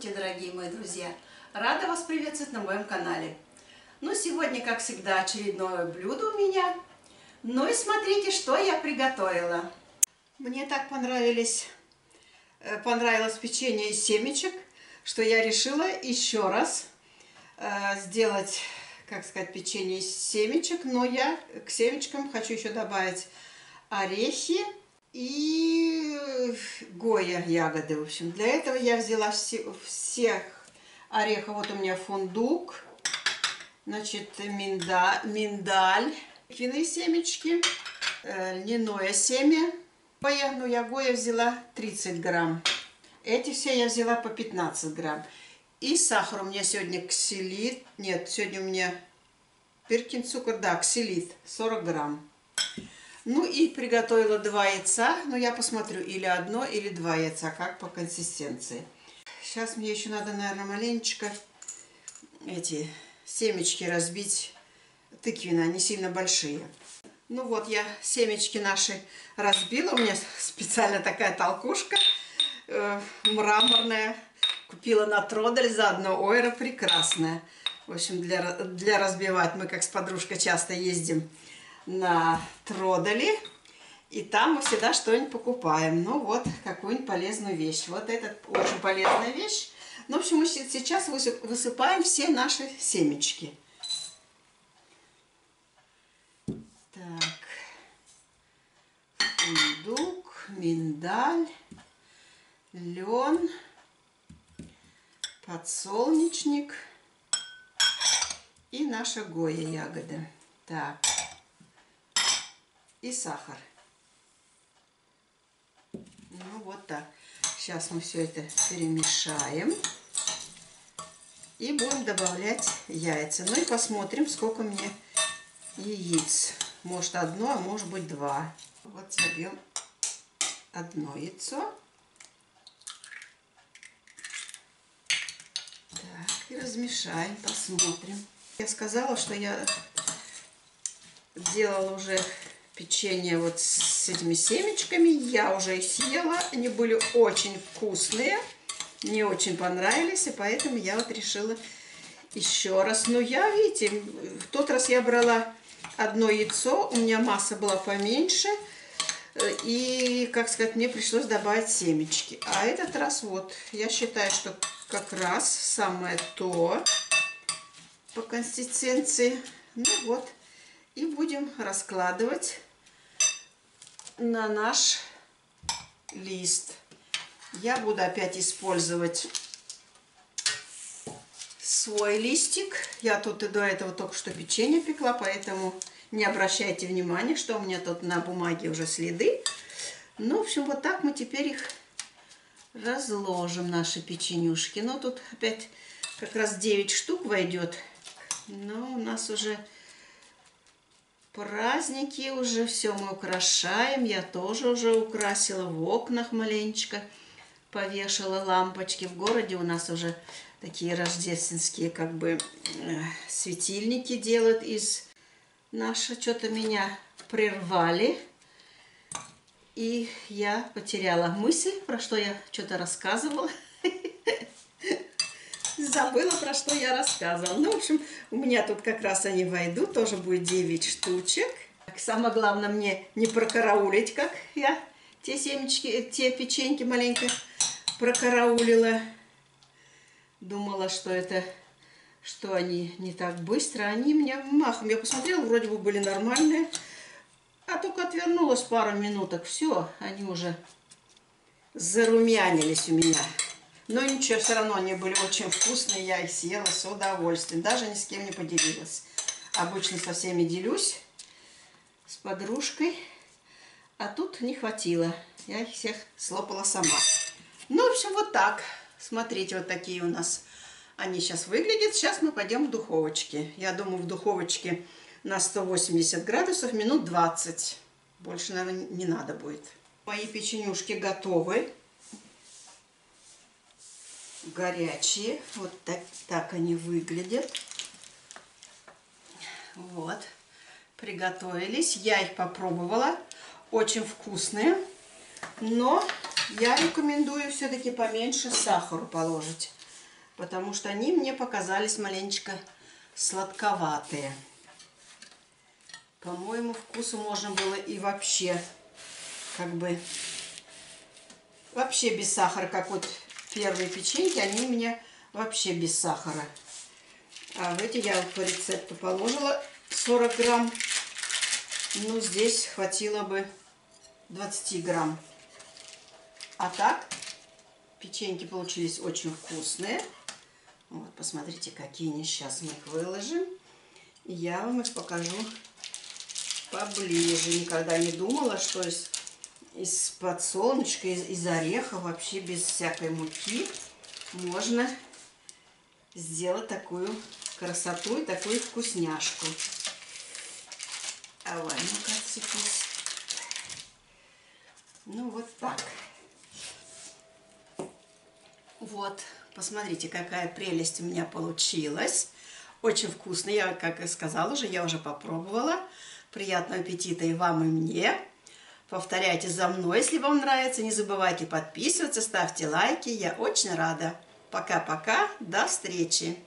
Здравствуйте, дорогие мои друзья! Рада вас приветствовать на моем канале. Ну, сегодня, как всегда, очередное блюдо у меня. Ну и смотрите, что я приготовила. Мне так понравилось печенье из семечек, что я решила еще раз сделать, как сказать, печенье из семечек. Но я к семечкам хочу еще добавить орехи и гоя ягоды. В общем, для этого я взяла всех орехов. Вот у меня фундук, значит, миндаль, тыквенные семечки, льняное семя. Ну, я гоя взяла 30 грамм. Эти все я взяла по 15 грамм. И сахар у меня сегодня ксилит. Нет, сегодня у меня перкин цукор, да, ксилит, 40 грамм. Ну и приготовила 2 яйца. Но я посмотрю, или одно, или 2 яйца, как по консистенции. Сейчас мне еще надо, наверное, маленечко эти семечки разбить тыквенные, они сильно большие. Ну вот, я семечки наши разбила. У меня специально такая толкушка мраморная. Купила на Тродаре за 1 евро, прекрасная. В общем, для разбивать мы как с подружкой часто ездим на Тродаре. И там мы всегда что-нибудь покупаем. Ну вот, какую-нибудь полезную вещь. Вот это очень полезная вещь. Ну, в общем, мы сейчас высыпаем все наши семечки. Так. Фундук, миндаль, лен, подсолнечник и наша гоя ягода. Так. И сахар. Ну вот так. Сейчас мы все это перемешаем. И будем добавлять яйца. Ну и посмотрим, сколько мне яиц. Может 1, а может быть 2. Вот забьем 1 яйцо. Так, и размешаем, посмотрим. Я сказала, что я делала уже печенье вот с этими семечками. Я уже их съела. Они были очень вкусные. Мне очень понравились. И поэтому я вот решила еще раз. Но я, видите, в тот раз я брала 1 яйцо. У меня масса была поменьше. И, как сказать, мне пришлось добавить семечки. А этот раз вот, я считаю, что как раз самое то по консистенции. Ну вот. И будем раскладывать на наш лист. Я буду опять использовать свой листик. Я тут и до этого только что печенье пекла, поэтому не обращайте внимания, что у меня тут на бумаге уже следы. Ну, в общем, вот так мы теперь их разложим, наши печенюшки. Но тут опять как раз 9 штук войдет. Но у нас уже праздники, уже все мы украшаем. Я тоже уже украсила в окнах маленечко. Повешала лампочки. В городе у нас уже такие рождественские как бы светильники делают из... Наши что-то меня прервали. И я потеряла мысль, про что я что-то рассказывала. Забыла, про что я рассказывала. Ну, в общем, у меня тут как раз они войдут. Тоже будет 9 штучек. Самое главное мне не прокараулить, как я те семечки, те печеньки маленько прокараулила. Думала, что это... что они не так быстро. Они меня махом. Я посмотрела, вроде бы были нормальные. А только отвернулась пару минуток. Все, они уже зарумянились у меня. Но ничего, все равно они были очень вкусные. Я их съела с удовольствием. Даже ни с кем не поделилась. Обычно со всеми делюсь. С подружкой. А тут не хватило. Я их всех слопала сама. Ну, в общем, вот так. Смотрите, вот такие у нас они сейчас выглядят. Сейчас мы пойдем в духовочке. Я думаю, в духовочке на 180 градусов минут 20. Больше, наверное, не надо будет. Мои печенюшки готовы. Горячие. Вот так они выглядят. Вот. Приготовились. Я их попробовала. Очень вкусные. Но я рекомендую все-таки поменьше сахара положить. потому что они мне показались маленечко сладковатые. По моему вкусу можно было и вообще, как бы, вообще без сахара, как вот первые печеньки, они у меня вообще без сахара. А в эти я по рецепту положила 40 грамм. Ну, здесь хватило бы 20 грамм. А так, печеньки получились очень вкусные. Вот, посмотрите, какие они. Сейчас мы их выложим. И я вам их покажу поближе. Никогда не думала, что из подсолнечка, из ореха, вообще без всякой муки можно сделать такую красоту и такую вкусняшку. Давай, ну-ка, отцепись. Ну, вот так. Вот, посмотрите, какая прелесть у меня получилась. Очень вкусно. Я, как и сказала уже, я уже попробовала. Приятного аппетита и вам, и мне. Повторяйте за мной, если вам нравится. Не забывайте подписываться, ставьте лайки. Я очень рада. Пока-пока. До встречи.